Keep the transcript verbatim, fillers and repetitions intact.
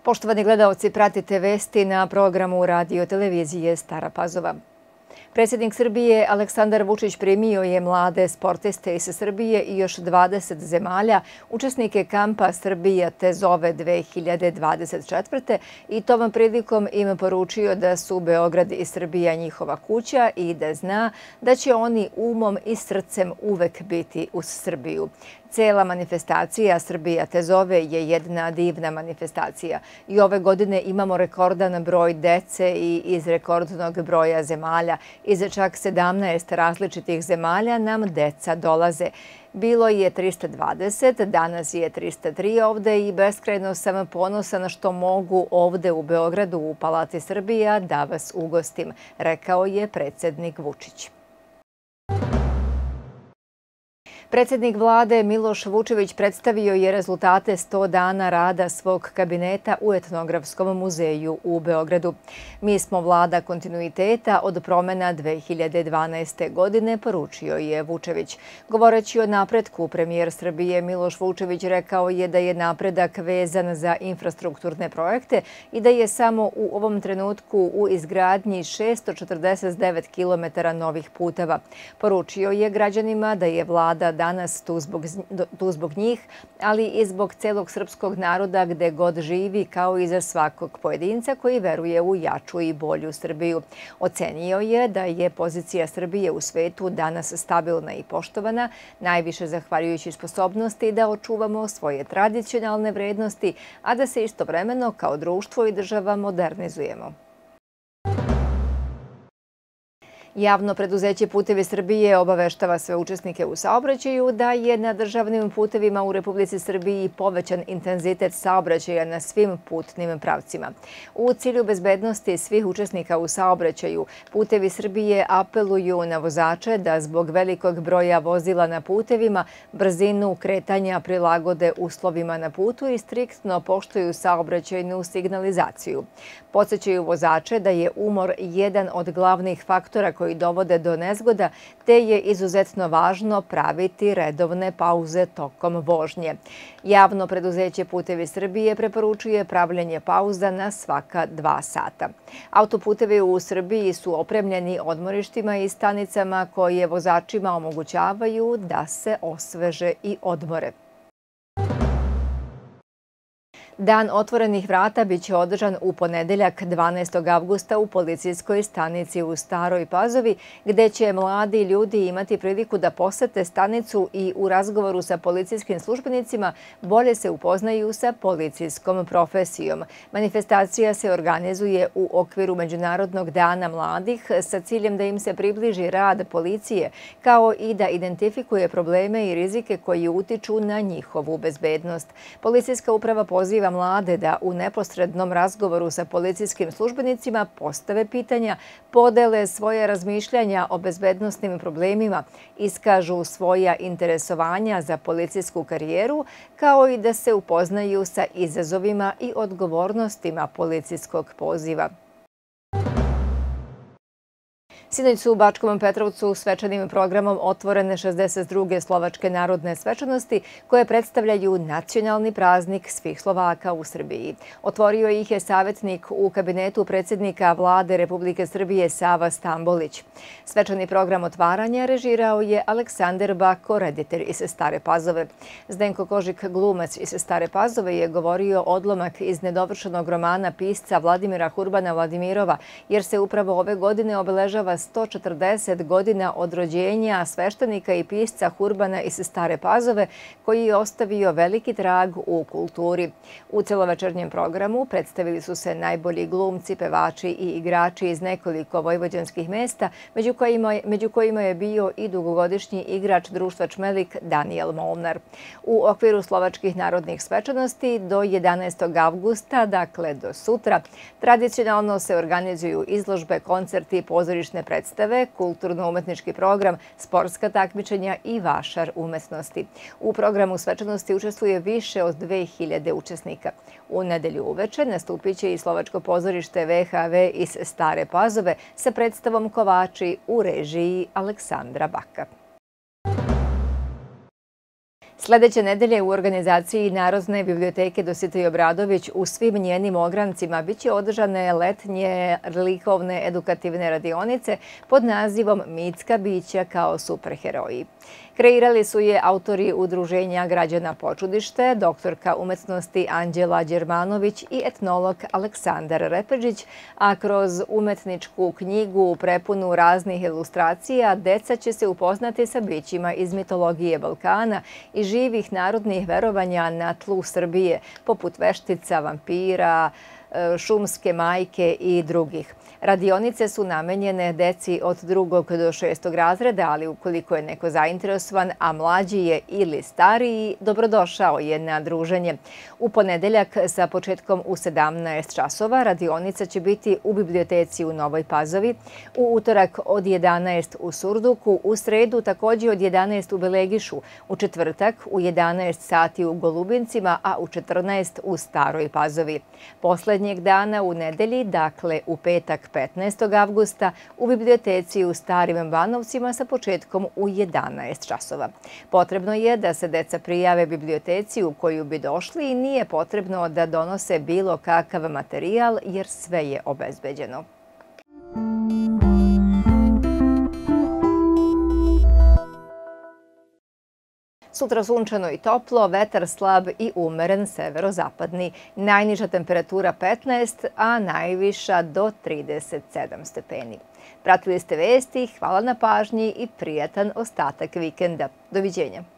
Poštovani gledaoci, pratite vesti na programu radio televizije Stara Pazova. Predsjednik Srbije Aleksandar Vučić primio je mlade sportiste iz Srbije i još dvadeset zemalja, učesnike kampa Srbija te zove dve hiljade dvadeset četvrte. i tom prilikom im poručio da su Beograd i Srbija njihova kuća i da zna da će oni umom i srcem uvek biti uz Srbiju. Cela manifestacija Srbija te zove je jedna divna manifestacija i ove godine imamo rekordan broj dece i iz rekordnog broja zemalja. Iz čak sedamnaest različitih zemalja nam deca dolaze. Bilo je trista dvadeset, danas je trista tri ovde i beskrajno sam ponosan što mogu ovde u Beogradu u Palati Srbija da vas ugostim, rekao je predsjednik Vučić. Predsjednik vlade Miloš Vučević predstavio je rezultate sto dana rada svog kabineta u Etnografskom muzeju u Beogradu. Mi smo vlada kontinuiteta od promena dve hiljade dvanaeste. godine, poručio je Vučević. Govoreći o napretku, premijer Srbije Miloš Vučević rekao je da je napredak vezan za infrastrukturne projekte i da je samo u ovom trenutku u izgradnji šesto četrdeset devet kilometara novih puteva. Poručio je građanima da je vlada danas tu zbog, tu zbog njih, ali i zbog celog srpskog naroda gde god živi, kao i za svakog pojedinca koji veruje u jaču i bolju Srbiju. Ocenio je da je pozicija Srbije u svetu danas stabilna i poštovana, najviše zahvaljujući sposobnosti da očuvamo svoje tradicionalne vrednosti, a da se istovremeno kao društvo i država modernizujemo. Javno preduzeće Putevi Srbije obaveštava sve učesnike u saobraćaju da je na državnim putevima u Republici Srbiji povećan intenzitet saobraćaja na svim putnim pravcima. U cilju bezbednosti svih učesnika u saobraćaju, Putevi Srbije apeluju na vozače da zbog velikog broja vozila na putevima brzinu kretanja prilagode uslovima na putu i striktno poštuju saobraćajnu signalizaciju. Podsećaju vozače da je umor jedan od glavnih faktora koji koji dovode do nezgoda, te je izuzetno važno praviti redovne pauze tokom vožnje. Javno preduzeće Putevi Srbije preporučuje pravljenje pauza na svaka dva sata. Autoputevi u Srbiji su opremljeni odmorištima i stanicama koje vozačima omogućavaju da se osveže i odmore. Dan otvorenih vrata biće održan u ponedeljak dvanaestog avgusta u policijskoj stanici u Staroj Pazovi, gde će mladi ljudi imati priliku da posete stanicu i u razgovoru sa policijskim službenicima bolje se upoznaju sa policijskom profesijom. Manifestacija se organizuje u okviru Međunarodnog dana mladih sa ciljem da im se približi rad policije, kao i da identifikuje probleme i rizike koji utiču na njihovu bezbednost. Policijska uprava poziva mlade da u neposrednom razgovoru sa policijskim službenicima postave pitanja, podele svoje razmišljanja o bezbednosnim problemima, iskažu svoja interesovanja za policijsku karijeru, kao i da se upoznaju sa izazovima i odgovornostima policijskog poziva. Sinoć su u Bačkom Petrovcu svečanim programom otvorene šezdeset druge slovačke narodne svečanosti koje predstavljaju nacionalni praznik svih Slovaka u Srbiji. Otvorio ih je savjetnik u kabinetu predsjednika vlade Republike Srbije Sava Stambolić. Svečani program otvaranja režirao je Aleksandar Bako, reditelj iz Stare Pazove. Zdenko Kožik, glumac iz Stare Pazove, je govorio odlomak iz nedovršenog romana pisca Vladimira Hurbana Vladimirova, jer se upravo ove godine obeležava sto četrdeset godina od rođenja sveštenika i pisca Hurbana iz Stare Pazove, koji je ostavio veliki trag u kulturi. U celovečernjem programu predstavili su se najbolji glumci, pevači i igrači iz nekoliko vojvođanskih mesta, među kojima, među kojima je bio i dugogodišnji igrač društva Čmelik Danijel Molnar. U okviru slovačkih narodnih svečanosti do jedanaestog avgusta, dakle do sutra, tradicionalno se organizuju izložbe, koncerti, pozorišne predstave, kulturno-umetnički program, sportska takmičenja i vašar umetnosti. U programu svečanosti učestvuje više od dve hiljade učesnika. U nedelju uveče nastupit će i slovačko pozorište V H V iz Stare Pazove sa predstavom Kovači u režiji Aleksandra Baka. Sledeće nedelje u organizaciji Narodne biblioteke Dositej Obradović u svim njenim ograncima biće održane letnje likovne edukativne radionice pod nazivom Mitska bića kao superheroji. Kreirali su je autori Udruženja građana Počudište, doktorka umetnosti Anđela Đermanović i etnolog Aleksandar Repeđić, a kroz umetničku knjigu prepunu raznih ilustracija deca će se upoznati sa bićima iz mitologije Balkana i živih narodnih verovanja na tlu Srbije, poput veštica, vampira, šumske majke i drugih. Radionice su namenjene deci od drugog do šestog razreda, ali ukoliko je neko zainteresovan, a mlađi je ili stariji, dobrodošao je na druženje. U ponedeljak sa početkom u sedamnaest časova radionica će biti u biblioteci u Novoj Pazovi, u utorak od jedanaest u Surduku, u sredu također od jedanaest u Belegišu, u četvrtak u jedanaest sati u Golubincima, a u četrnaest u Staroj Pazovi. Poslednjeg dana u nedelji, dakle u petak petnaestog avgusta, u biblioteci u Starim Banovcima sa početkom u jedanaest časova. Potrebno je da se deca prijave biblioteci u koju bi došli i nije potrebno da donose bilo kakav materijal jer sve je obezbeđeno. Sutra sunčano i toplo, vetar slab i umeren severozapadni. Najniža temperatura petnaest, a najviša do trideset sedam stepeni. Pratili ste vesti, hvala na pažnji i prijatan ostatak vikenda. Doviđenja.